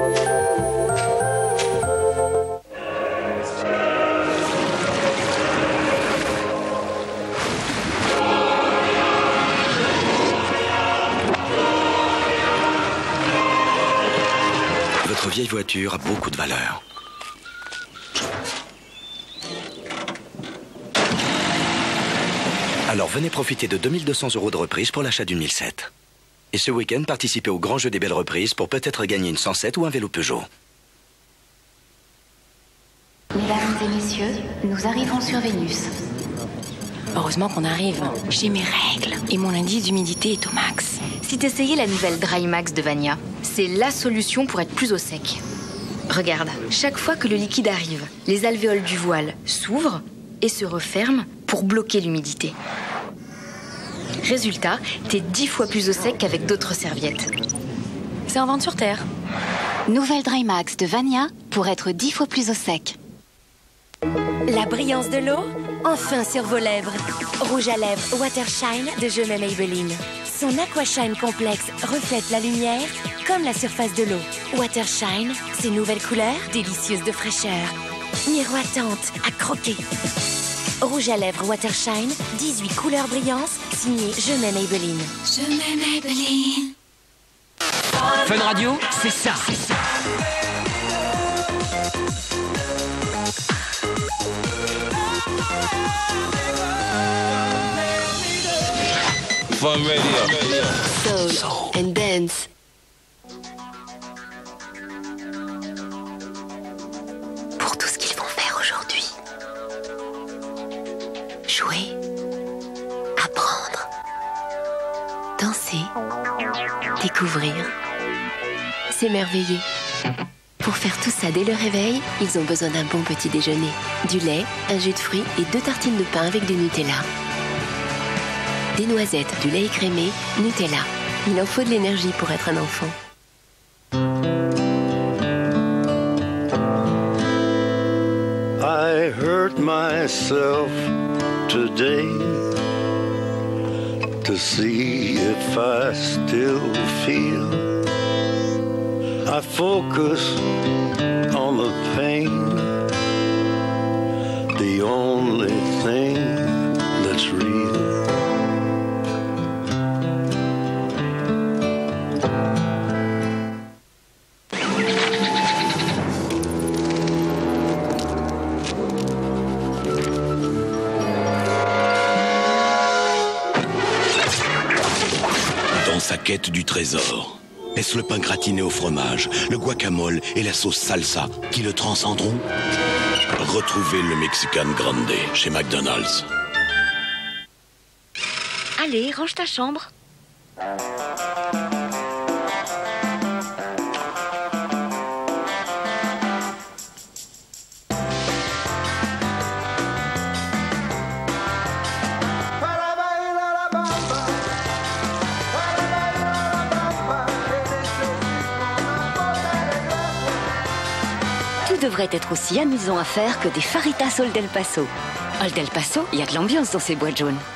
Votre vieille voiture a beaucoup de valeur. Alors venez profiter de 2200 € de reprise pour l'achat d'une 1007. Et ce week-end, participez au grand jeu des belles reprises pour peut-être gagner une 107 ou un vélo Peugeot. Mesdames et messieurs, nous arrivons sur Vénus. Heureusement qu'on arrive. J'ai mes règles et mon indice d'humidité est au max. Si t'essayais la nouvelle Dry Max de Vania, c'est la solution pour être plus au sec. Regarde, chaque fois que le liquide arrive, les alvéoles du voile s'ouvrent et se referment pour bloquer l'humidité. Résultat, t'es 10 fois plus au sec qu'avec d'autres serviettes. C'est un vent sur terre. Nouvelle Dry Max de Vania pour être 10 fois plus au sec. La brillance de l'eau, enfin sur vos lèvres. Rouge à lèvres Watershine de Je m'aime Maybelline. Son Aquashine complexe reflète la lumière comme la surface de l'eau. Watershine, ses nouvelles couleurs, délicieuses de fraîcheur, miroitantes à croquer. Rouge à lèvres Watershine, 18 couleurs brillantes, signé Je m'aime Maybelline. Je m'aime Maybelline. Fun Radio, c'est ça. Fun Radio. Soul and dance. Pour tout ce qu'ils vont faire aujourd'hui. Jouer, apprendre, danser, découvrir, s'émerveiller. Pour faire tout ça dès le réveil, ils ont besoin d'un bon petit déjeuner. Du lait, un jus de fruits et 2 tartines de pain avec du Nutella. Des noisettes, du lait écrémé, Nutella. Il en faut de l'énergie pour être un enfant. I hurt myself today to see if I still feel. I focus on the pain, the only thing that's real. Dans sa quête du trésor, est-ce le pain gratiné au fromage, le guacamole et la sauce salsa qui le transcenderont? Retrouvez le Mexican Grande chez McDonald's. Allez, range ta chambre. Tout devrait être aussi amusant à faire que des faritas Old El Paso. Old El Paso, il y a de l'ambiance dans ces boîtes jaunes.